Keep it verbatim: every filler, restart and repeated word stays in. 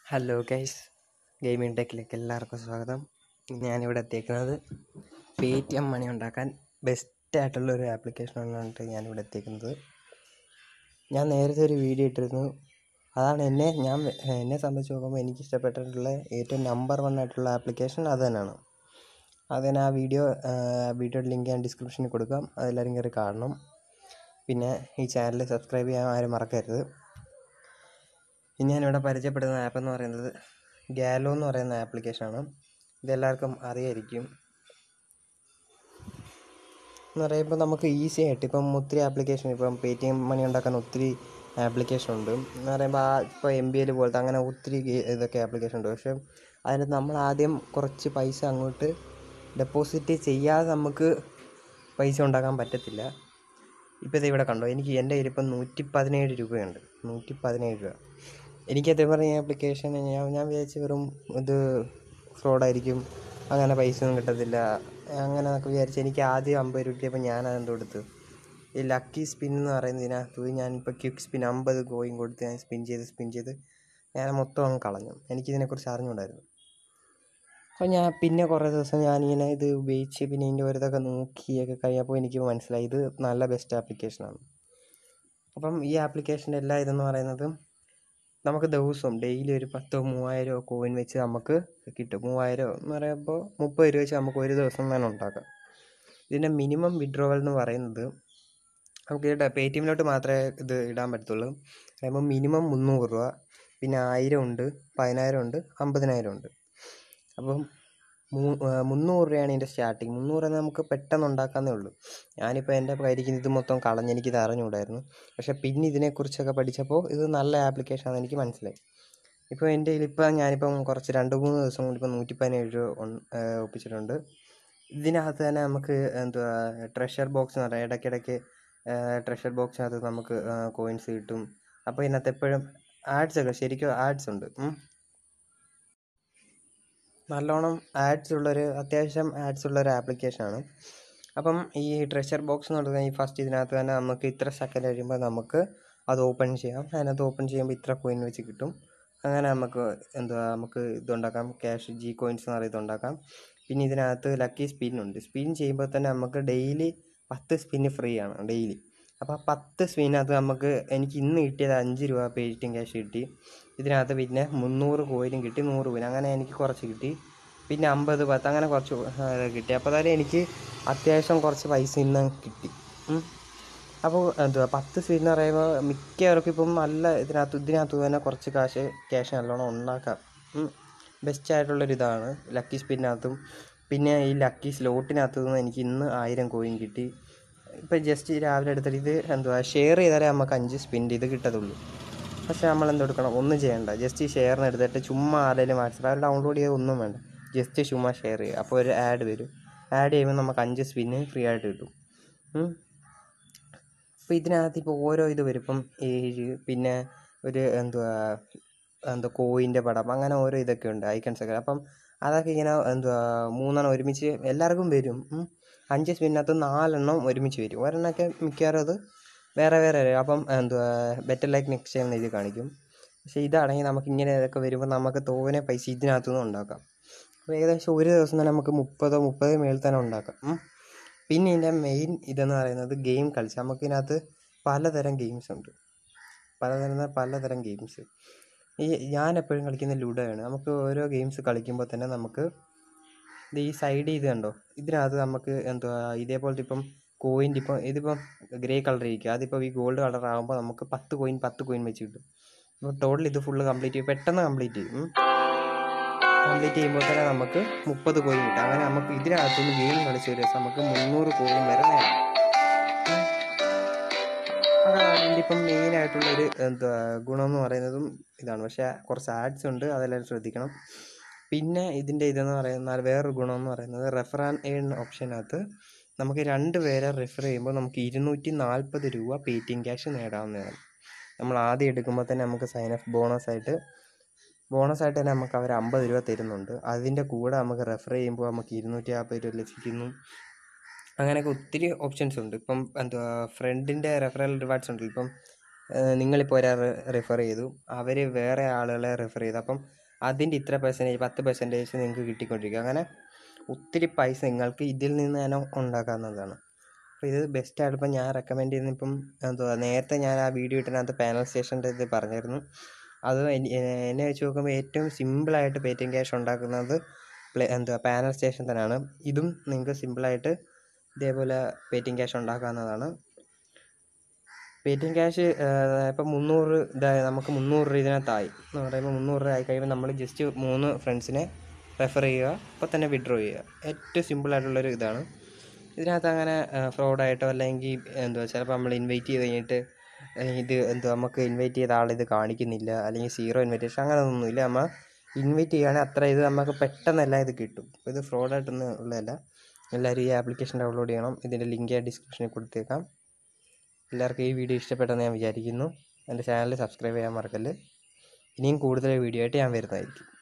Hello guys, gaming ടെക്കിലേക്ക് എല്ലാവർക്കും സ്വാഗതം. ഞാനിവിടെ എത്തിയിരിക്കുന്നത് പേ ടി എം മണി ഉണ്ടാക്കാൻ ബെസ്റ്റായിട്ടുള്ളൊരു ആപ്ലിക്കേഷനാണ് ഞാനിവിടെ എത്തിയിരിക്കുന്നത്. ഞാൻ നേരത്തെ ഒരു വീഡിയോ ഇട്ടിരുന്നു. അതാണ് എന്നെ ഞാൻ എന്നെ സംബന്ധിച്ച് നോക്കുമ്പോൾ എനിക്ക് ഇഷ്ടപ്പെട്ടിട്ടുള്ള ഏറ്റവും നമ്പർ വൺ ആയിട്ടുള്ള ആപ്ലിക്കേഷൻ അത് തന്നെയാണ്. അതിന് ആ വീഡിയോ വീഡിയോയുടെ ലിങ്ക് ഞാൻ ഡിസ്ക്രിപ്ഷനിൽ കൊടുക്കാം, അതെല്ലാവരും കയറി കാണണം. പിന്നെ ഈ ചാനൽ സബ്സ്ക്രൈബ് ചെയ്യാൻ ആരും മറക്കരുത്. ഇനി ഞാനിവിടെ പരിചയപ്പെടുന്ന ആപ്പ് എന്ന് പറയുന്നത് ഗാലോ എന്ന് പറയുന്ന ആപ്ലിക്കേഷനാണ്. ഇതെല്ലാവർക്കും അറിയായിരിക്കും. എന്ന് പറയുമ്പോൾ നമുക്ക് ഈസി ആയിട്ട് ഇപ്പം ഒത്തിരി ആപ്ലിക്കേഷൻ, ഇപ്പം പേ ടി എം മണി ഉണ്ടാക്കാൻ ഒത്തിരി ആപ്ലിക്കേഷൻ ഉണ്ട്. എന്ന് പറയുമ്പോൾ ആ ഇപ്പോൾ എം ബി എൽ പോലത്തെ അങ്ങനെ ഒത്തിരി ഇതൊക്കെ ആപ്ലിക്കേഷൻ ഉണ്ട്. പക്ഷേ അതിന് നമ്മൾ ആദ്യം കുറച്ച് പൈസ അങ്ങോട്ട് ഡെപ്പോസിറ്റ് ചെയ്യാതെ നമുക്ക് പൈസ ഉണ്ടാക്കാൻ പറ്റത്തില്ല. ഇപ്പോൾ ഇത് ഇവിടെ കണ്ടോ, എനിക്ക് എൻ്റെ കയ്യിൽ ഇപ്പം നൂറ്റി പതിനേഴ് രൂപയുണ്ട്. നൂറ്റി പതിനേഴ് രൂപ എനിക്കത് പറഞ്ഞ ആപ്ലിക്കേഷൻ ഞാൻ ഞാൻ വിചാരിച്ച് വെറും ഇത് ഫ്രോഡായിരിക്കും, അങ്ങനെ പൈസ ഒന്നും കിട്ടത്തില്ല അങ്ങനെ എന്നൊക്കെ വിചാരിച്ച് എനിക്ക് ആദ്യം അമ്പത് രൂപ കിട്ടിയപ്പോൾ ഞാനതെന്തോ എടുത്ത് ഈ ലക്കി സ്പിൻ എന്ന് പറയുന്നതിനകത്ത് ഞാനിപ്പോൾ ക്വിക്ക് സ്പിൻ അമ്പത് കോയിൻ കൊടുത്ത് ഞാൻ സ്പിൻ ചെയ്ത് സ്പിൻ ചെയ്ത് ഞാൻ മൊത്തം അങ്ങ് കളഞ്ഞു. എനിക്കിതിനെക്കുറിച്ച് അറിഞ്ഞുകൂടായിരുന്നു. അപ്പോൾ ഞാൻ പിന്നെ കുറേ ദിവസം ഞാനിങ്ങനെ ഇത് ഉപയോഗിച്ച് പിന്നെ ഇതിൻ്റെ ഓരോതൊക്കെ നോക്കിയൊക്കെ കഴിഞ്ഞപ്പോൾ എനിക്ക് മനസ്സിലായി ഇത് നല്ല ബെസ്റ്റ് ആപ്ലിക്കേഷനാണ്. അപ്പം ഈ ആപ്ലിക്കേഷൻ്റെ എല്ലാ ഇതെന്ന് പറയുന്നത് നമുക്ക് ദിവസവും ഡെയിലി ഒരു പത്തോ മൂവായിരമോ കോയിൻ വെച്ച് നമുക്ക് കിട്ടും. മൂവായിരം എന്ന് പറയുമ്പോൾ മുപ്പത് രൂപ വെച്ച് നമുക്ക് ഒരു ദിവസം തന്നെ ഉണ്ടാക്കാം. ഇതിൻ്റെ മിനിമം വിഡ്രോവൽ എന്ന് പറയുന്നത് നമുക്ക് ഇത് പേ ടി എമ്മിലോട്ട് മാത്രമേ ഇത് ഇടാൻ പറ്റത്തുള്ളൂ. പറയുമ്പോൾ മിനിമം മുന്നൂറ് രൂപ, പിന്നെ ആയിരം ഉണ്ട്, പതിനായിരം ഉണ്ട്, അമ്പതിനായിരം ഉണ്ട്. അപ്പം മൂ മുന്നൂറ് രൂപയാണ് ഇതിൻ്റെ സ്റ്റാർട്ടിങ്. മുന്നൂറ് രൂപ നമുക്ക് പെട്ടെന്ന് ഉണ്ടാക്കാവുന്നേ ഉള്ളൂ. ഞാനിപ്പോൾ എൻ്റെ കയ്യിരിക്കുന്ന ഇത് മൊത്തം കളഞ്ഞ് എനിക്കിത് അറിഞ്ഞുകൂടായിരുന്നു. പക്ഷേ പിന്നെ ഇതിനെക്കുറിച്ചൊക്കെ പഠിച്ചപ്പോൾ ഇത് നല്ല ആപ്ലിക്കേഷനാണെന്ന് എനിക്ക് മനസ്സിലായി. ഇപ്പോൾ എൻ്റെ കയ്യിൽ ഇപ്പം ഞാനിപ്പം കുറച്ച് രണ്ട് മൂന്ന് ദിവസം കൊണ്ട് ഇപ്പം നൂറ്റി പതിനേഴ് രൂപ ഒപ്പിച്ചിട്ടുണ്ട്. ഇതിനകത്ത് തന്നെ നമുക്ക് എന്തുവാ ട്രഷർ ബോക്സ് എന്ന് പറയാം. ഇടയ്ക്കിടയ്ക്ക് ട്രഷർ ബോക്സിനകത്ത് നമുക്ക് കോയിൻസ് കിട്ടും. അപ്പോൾ ഇതിനകത്ത് എപ്പോഴും ആഡ്സ് ഒക്കെ ശരിക്കും ആഡ്സ് ഉണ്ട്. നല്ലോണം ആഡ്സ് ഉള്ളൊരു അത്യാവശ്യം ആഡ്സ് ഉള്ളൊരു ആപ്ലിക്കേഷനാണ്. അപ്പം ഈ ട്രഷർ ബോക്സ് എന്ന് പറഞ്ഞാൽ ഈ ഫസ്റ്റ് ഇതിനകത്ത് തന്നെ നമുക്ക് ഇത്ര സെക്കൻഡ് കഴിയുമ്പോൾ നമുക്ക് അത് ഓപ്പൺ ചെയ്യാം. അതിനകത്ത് ഓപ്പൺ ചെയ്യുമ്പോൾ ഇത്ര കോയിൻ വെച്ച് കിട്ടും. അങ്ങനെ നമുക്ക് എന്തുവാ നമുക്ക് ഇതുണ്ടാക്കാം, ക്യാഷ് ജി കോയിൻസ് എന്ന് പറയുന്നത് ഉണ്ടാക്കാം. പിന്നെ ഇതിനകത്ത് ലക്കി സ്പിന്നുണ്ട്. സ്പിൻ ചെയ്യുമ്പോൾ തന്നെ നമുക്ക് ഡെയിലി പത്ത് സ്പിന്ന് ഫ്രീ ആണ് ഡെയിലി. അപ്പോൾ ആ പത്ത് സ്പിന്നകത്ത് നമുക്ക് എനിക്ക് ഇന്ന് കിട്ടിയത് അഞ്ച് രൂപ പേ ടി എം ക്യാഷ് കിട്ടി. ഇതിനകത്ത് പിന്നെ മുന്നൂറ് കോയിനും കിട്ടി, നൂറ് കോയിൻ അങ്ങനെ എനിക്ക് കുറച്ച് കിട്ടി. പിന്നെ അമ്പത് പത്ത് അങ്ങനെ കുറച്ച് കിട്ടി. അപ്പോൾ അതായത് എനിക്ക് അത്യാവശ്യം കുറച്ച് പൈസ ഇന്ന് കിട്ടി. അപ്പോൾ എന്തുവാ പത്ത് സ്പിൻ എന്ന് പറയുമ്പോൾ മിക്കവർക്കും ഇപ്പം നല്ല ഇതിനകത്ത് ഇതിനകത്ത് തന്നെ കുറച്ച് കാശ് ക്യാഷ് നല്ലോണം ഉണ്ടാക്കാം. ബെസ്റ്റായിട്ടുള്ളൊരിതാണ് ലക്കി സ്പിന്നകത്തും. പിന്നെ ഈ ലക്കി സ്ലോട്ടിനകത്തു നിന്ന് എനിക്ക് ഇന്ന് ആയിരം കോയിൻ കിട്ടി. ഇപ്പം ജസ്റ്റ് രാവിലെ എടുത്തിട്ട് ഇത് എന്തുവാ ഷെയർ ചെയ്താലേ നമുക്ക് അഞ്ച് സ്പിൻ ഇത് കിട്ടത്തുള്ളൂ. പക്ഷേ നമ്മൾ എന്തെടുക്കണം, ഒന്നും ചെയ്യണ്ട, ജസ്റ്റ് ഈ ഷെയറിന് എടുത്തിട്ട് ചുമ്മാ ആരെങ്കിലും വാട്സപ്പ് അത് ഡൗൺലോഡ് ചെയ്ത് ഒന്നും വേണ്ട, ജസ്റ്റ് ചുമ്മാ ഷെയർ ചെയ്യുക. അപ്പോൾ ഒരു ആഡ് വരും. ആഡ് ചെയ്യുമ്പോൾ നമുക്ക് അഞ്ച് സ്പിന്ന് ഫ്രീ ആയിട്ട് കിട്ടും. അപ്പോൾ ഇതിനകത്ത് ഇപ്പോൾ ഓരോ ഇത് വരും. ഇപ്പം ഏഴ്, പിന്നെ ഒരു എന്തുവാ എന്താ കോയിൻ്റെ പടം, അങ്ങനെ ഓരോ ഇതൊക്കെ ഉണ്ട്, ഐക്കൺസൊക്കെ. അപ്പം അതൊക്കെ ഇങ്ങനെ എന്തുവാ മൂന്നെണ്ണം ഒരുമിച്ച് എല്ലാവർക്കും വരും. അഞ്ച് സ്പിന്നകത്ത് നാലെണ്ണം ഒരുമിച്ച് വരും. ഒരെണ്ണമൊക്കെ മിക്കവാറും അത് വേറെ വേറെ വരും. അപ്പം എന്തുവാ ബെറ്റർ ലൈക്ക് നെക്സ്റ്റ് ടൈം എഴുതി കാണിക്കും. പക്ഷേ ഇതാണെങ്കിൽ നമുക്ക് ഇങ്ങനെ ഇതൊക്കെ വരുമ്പോൾ നമുക്ക് തോനെ പൈസ ഇതിനകത്തുനിന്ന് ഉണ്ടാക്കാം. അപ്പോൾ ഏകദേശം ഒരു ദിവസം തന്നെ നമുക്ക് മുപ്പതോ മുപ്പത് മേളിൽ തന്നെ ഉണ്ടാക്കാം. പിന്നെ ഇതിൻ്റെ മെയിൻ ഇതെന്ന് പറയുന്നത് ഗെയിം കളിച്ച് നമുക്ക് ഇതിനകത്ത് പലതരം ഗെയിംസ് ഉണ്ട്. പലതരം പലതരം ഗെയിംസ് ഈ ഞാൻ എപ്പോഴും കളിക്കുന്ന ലുഡോയാണ്. നമുക്ക് ഓരോ ഗെയിംസ് കളിക്കുമ്പോൾ തന്നെ നമുക്ക് ഇത് ഈ സൈഡ് ഇത് കണ്ടോ, ഇതിനകത്ത് നമുക്ക് എന്തുവാ ഇതേപോലത്തെ ഇപ്പം കോയിൻ ഇപ്പം ഇതിപ്പം ഗ്രേ കളർ ഇരിക്കുക, അതിപ്പോൾ ഈ ഗോൾഡ് കളർ ആകുമ്പോൾ നമുക്ക് പത്ത് കോയിൻ പത്ത് കോയിൻ വെച്ച് കിട്ടും. അപ്പോൾ ടോട്ടൽ ഇത് ഫുള്ള് കംപ്ലീറ്റ് ചെയ്യും, പെട്ടെന്ന് കംപ്ലീറ്റ് ചെയ്യും. കംപ്ലീറ്റ് ചെയ്യുമ്പോൾ തന്നെ നമുക്ക് മുപ്പത് കോയിൻ കിട്ടും. അങ്ങനെ നമുക്ക് ഇതിനകത്തുനിന്ന് ഗെയിം കളിച്ച് ഒരു ദിവസം നമുക്ക് മുന്നൂറ് കോയിൻ വരെ നേടാം. അതാണ് ഇതിൻ്റെ ഇപ്പം മെയിനായിട്ടുള്ളൊരു എന്താ ഗുണം എന്ന് പറയുന്നതും ഇതാണ്. പക്ഷേ കുറച്ച് ആഡ്സ് ഉണ്ട്, അതെല്ലാവരും ശ്രദ്ധിക്കണം. പിന്നെ ഇതിൻ്റെ ഇതെന്ന് പറയുന്നത് വേറൊരു ഗുണം എന്ന് പറയുന്നത് റെഫർ ആൻഡ് ഏൺ ഓപ്ഷനകത്ത് നമുക്ക് രണ്ട് പേരെ റെഫർ ചെയ്യുമ്പോൾ നമുക്ക് ഇരുന്നൂറ്റി നാൽപ്പത് രൂപ പേ ടി എം ക്യാഷ് നേടാവുന്നതാണ്. നമ്മൾ ആദ്യം എടുക്കുമ്പോൾ തന്നെ നമുക്ക് സൈൻ അപ്പ് ബോണസായിട്ട് ബോണസായിട്ട് തന്നെ നമുക്ക് അവർ അമ്പത് രൂപ തരുന്നുണ്ട്. അതിൻ്റെ കൂടെ നമുക്ക് റെഫർ ചെയ്യുമ്പോൾ നമുക്ക് ഇരുന്നൂറ്റി നാൽപ്പത് രൂപ ലഭിക്കുന്നു. അങ്ങനെയൊക്കെ ഒത്തിരി ഓപ്ഷൻസ് ഉണ്ട്. ഇപ്പം എന്തുവാ ഫ്രണ്ടിൻ്റെ റെഫറൽ റിവാർഡ്സ് ഉണ്ട്. ഇപ്പം നിങ്ങളിപ്പോൾ ഒരാൾ റെഫർ ചെയ്തു, അവർ വേറെ ആളുകളെ റെഫർ ചെയ്തു, അപ്പം അതിൻ്റെ ഇത്ര പെർസെൻറ്റേജ് പത്ത് പെർസെൻറ്റേജ് നിങ്ങൾക്ക് കിട്ടിക്കൊണ്ടിരിക്കും. അങ്ങനെ ഒത്തിരി പൈസ നിങ്ങൾക്ക് ഇതിൽ നിന്ന് തന്നെ ഉണ്ടാക്കാവുന്നതാണ്. അപ്പോൾ ഇത് ബെസ്റ്റായിട്ട് ഇപ്പം ഞാൻ റെക്കമെൻഡ് ചെയ്യുന്ന ഇപ്പം എന്തുവാ, നേരത്തെ ഞാൻ ആ വീഡിയോ ഇട്ടിനകത്ത് പാനൽ സ്റ്റേഷൻ്റെ ഇത് പറഞ്ഞിരുന്നു. അത് എന്നെ വെച്ച് നോക്കുമ്പോൾ ഏറ്റവും സിമ്പിളായിട്ട് പേടിഎം ക്യാഷ് ഉണ്ടാക്കുന്നത് പ്ലേ എന്തുവാ പാനൽ സ്റ്റേഷൻ തന്നെയാണ്. ഇതും നിങ്ങൾക്ക് സിമ്പിളായിട്ട് ഇതേപോലെ പേടിഎം ക്യാഷ് ഉണ്ടാക്കാവുന്നതാണ്. പേടിഎം ക്യാഷ് ഇപ്പം മുന്നൂറ് ഇതായി നമുക്ക് മുന്നൂറ് രൂപ ഇതിനകത്തായി എന്ന് പറയുമ്പോൾ മുന്നൂറ് രൂപ ആയി കഴിയുമ്പോൾ നമ്മൾ ജസ്റ്റ് മൂന്ന് ഫ്രണ്ട്സിനെ റെഫർ ചെയ്യുക, അപ്പോൾ തന്നെ വിഡ്രോ ചെയ്യുക. ഏറ്റവും സിമ്പിളായിട്ടുള്ളൊരു ഇതാണ്. ഇതിനകത്ത് അങ്ങനെ ഫ്രോഡായിട്ടോ അല്ലെങ്കിൽ എന്തുവാ ചിലപ്പോൾ നമ്മൾ ഇൻവൈറ്റ് ചെയ്ത് കഴിഞ്ഞിട്ട് ഇത് എന്തുവാ നമുക്ക് ഇൻവൈറ്റ് ചെയ്ത ആളിത് കാണിക്കുന്നില്ല, അല്ലെങ്കിൽ സീറോ ഇൻവിറ്റേഷൻ അങ്ങനെയൊന്നുമില്ല. നമ്മൾ ഇൻവൈറ്റ് ചെയ്യുകയാണെങ്കിൽ അത്ര ഇത് നമുക്ക് പെട്ടെന്നെല്ലാം ഇത് കിട്ടും. അപ്പോൾ ഇത് ഫ്രോഡായിട്ടൊന്നും ഉള്ളതല്ല. എല്ലാവരും ഈ ആപ്ലിക്കേഷൻ ഡൗൺലോഡ് ചെയ്യണം. ഇതിൻ്റെ ലിങ്ക് ഞാൻ ഡിസ്ക്രിപ്ഷനിൽ കൊടുത്തേക്കാം. എല്ലാവർക്കും ഈ വീഡിയോ ഇഷ്ടപ്പെട്ടെന്ന് ഞാൻ വിചാരിക്കുന്നു. എൻ്റെ ചാനൽ സബ്സ്ക്രൈബ് ചെയ്യാൻ മറക്കല്ല്. ഇനിയും കൂടുതൽ വീഡിയോ ആയിട്ട് ഞാൻ വരുന്നതായിരിക്കും.